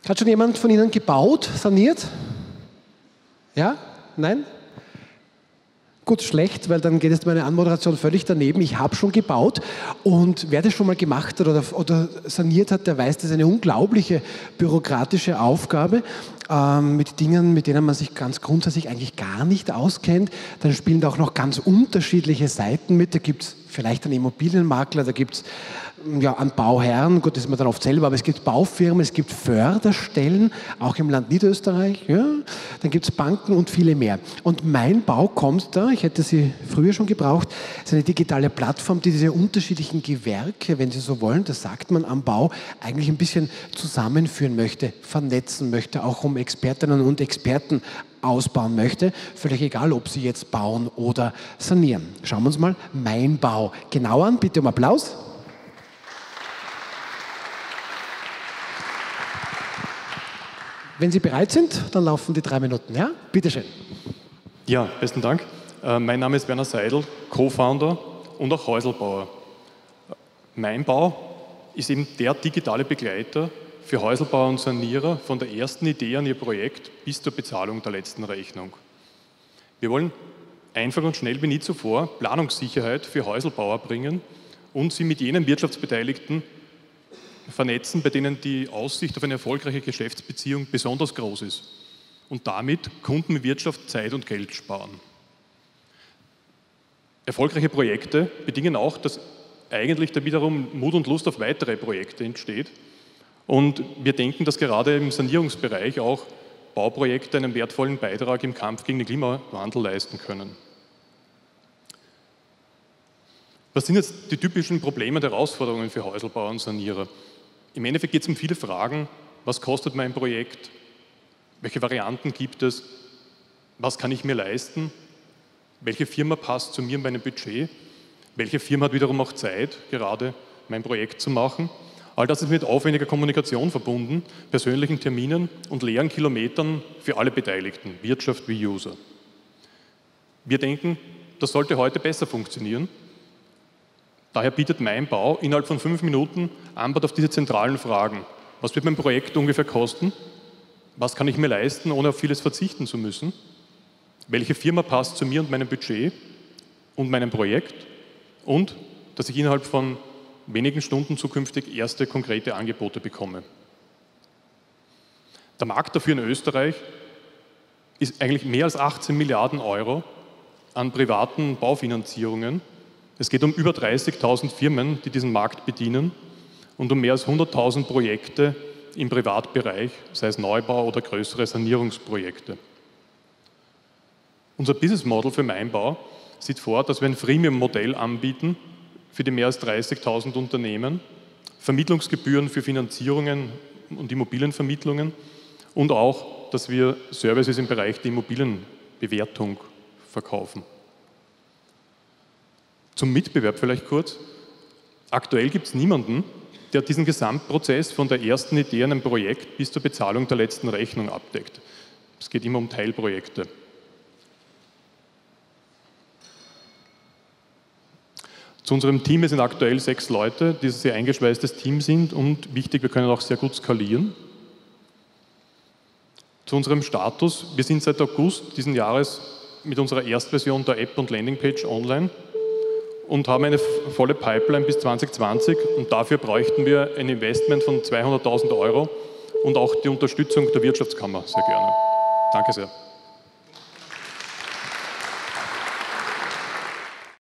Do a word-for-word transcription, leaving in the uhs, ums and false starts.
Hat schon jemand von Ihnen gebaut, saniert? Ja? Nein? Gut, schlecht, weil dann geht jetzt meine Anmoderation völlig daneben. Ich habe schon gebaut und wer das schon mal gemacht hat oder, oder saniert hat, der weiß, das ist eine unglaubliche bürokratische Aufgabe ähm, mit Dingen, mit denen man sich ganz grundsätzlich eigentlich gar nicht auskennt. Dann spielen da auch noch ganz unterschiedliche Seiten mit. Da gibt es vielleicht einen Immobilienmakler, da gibt es ja, an Bauherren, gut, das ist man dann oft selber, aber es gibt Baufirmen, es gibt Förderstellen, auch im Land Niederösterreich, ja, dann gibt es Banken und viele mehr. Und Mein Bau kommt da, ich hätte sie früher schon gebraucht, ist eine digitale Plattform, die diese unterschiedlichen Gewerke, wenn Sie so wollen, das sagt man am Bau, eigentlich ein bisschen zusammenführen möchte, vernetzen möchte, auch um Expertinnen und Experten ausbauen möchte, völlig egal, ob Sie jetzt bauen oder sanieren. Schauen wir uns mal Mein Bau genau an, bitte um Applaus. Wenn Sie bereit sind, dann laufen die drei Minuten. Ja, bitteschön. Ja, besten Dank. Äh, mein Name ist Werner Seidel, Co-Founder und auch Häuselbauer. Mein Bau ist eben der digitale Begleiter für Häuselbauer und Sanierer von der ersten Idee an ihr Projekt bis zur Bezahlung der letzten Rechnung. Wir wollen einfach und schnell wie nie zuvor Planungssicherheit für Häuselbauer bringen und sie mit jenen Wirtschaftsbeteiligten vernetzen, bei denen die Aussicht auf eine erfolgreiche Geschäftsbeziehung besonders groß ist und damit Kunden, Wirtschaft, Zeit und Geld sparen. Erfolgreiche Projekte bedingen auch, dass eigentlich da wiederum Mut und Lust auf weitere Projekte entsteht und wir denken, dass gerade im Sanierungsbereich auch Bauprojekte einen wertvollen Beitrag im Kampf gegen den Klimawandel leisten können. Was sind jetzt die typischen Probleme und Herausforderungen für Häuselbauer und Sanierer? Im Endeffekt geht es um viele Fragen. Was kostet mein Projekt? Welche Varianten gibt es? Was kann ich mir leisten? Welche Firma passt zu mir und meinem Budget? Welche Firma hat wiederum auch Zeit, gerade mein Projekt zu machen? All das ist mit aufwendiger Kommunikation verbunden, persönlichen Terminen und leeren Kilometern für alle Beteiligten, Wirtschaft wie User. Wir denken, das sollte heute besser funktionieren. Daher bietet Mein Bau innerhalb von fünf Minuten Antwort auf diese zentralen Fragen. Was wird mein Projekt ungefähr kosten? Was kann ich mir leisten, ohne auf vieles verzichten zu müssen? Welche Firma passt zu mir und meinem Budget und meinem Projekt? Und dass ich innerhalb von wenigen Stunden zukünftig erste konkrete Angebote bekomme. Der Markt dafür in Österreich ist eigentlich mehr als achtzehn Milliarden Euro an privaten Baufinanzierungen. Es geht um über dreißigtausend Firmen, die diesen Markt bedienen und um mehr als hunderttausend Projekte im Privatbereich, sei es Neubau oder größere Sanierungsprojekte. Unser Business Model für Mein Bau sieht vor, dass wir ein Freemium-Modell anbieten für die mehr als dreißigtausend Unternehmen, Vermittlungsgebühren für Finanzierungen und Immobilienvermittlungen und auch, dass wir Services im Bereich der Immobilienbewertung verkaufen. Zum Mitbewerb vielleicht kurz. Aktuell gibt es niemanden, der diesen Gesamtprozess von der ersten Idee an einem Projekt bis zur Bezahlung der letzten Rechnung abdeckt. Es geht immer um Teilprojekte. Zu unserem Team, wir sind aktuell sechs Leute, die ein sehr eingeschweißtes Team sind und wichtig, wir können auch sehr gut skalieren. Zu unserem Status, wir sind seit August diesen Jahres mit unserer Erstversion der App und Landingpage online und haben eine volle Pipeline bis zwanzig zwanzig und dafür bräuchten wir ein Investment von zweihunderttausend Euro und auch die Unterstützung der Wirtschaftskammer sehr gerne. Danke sehr.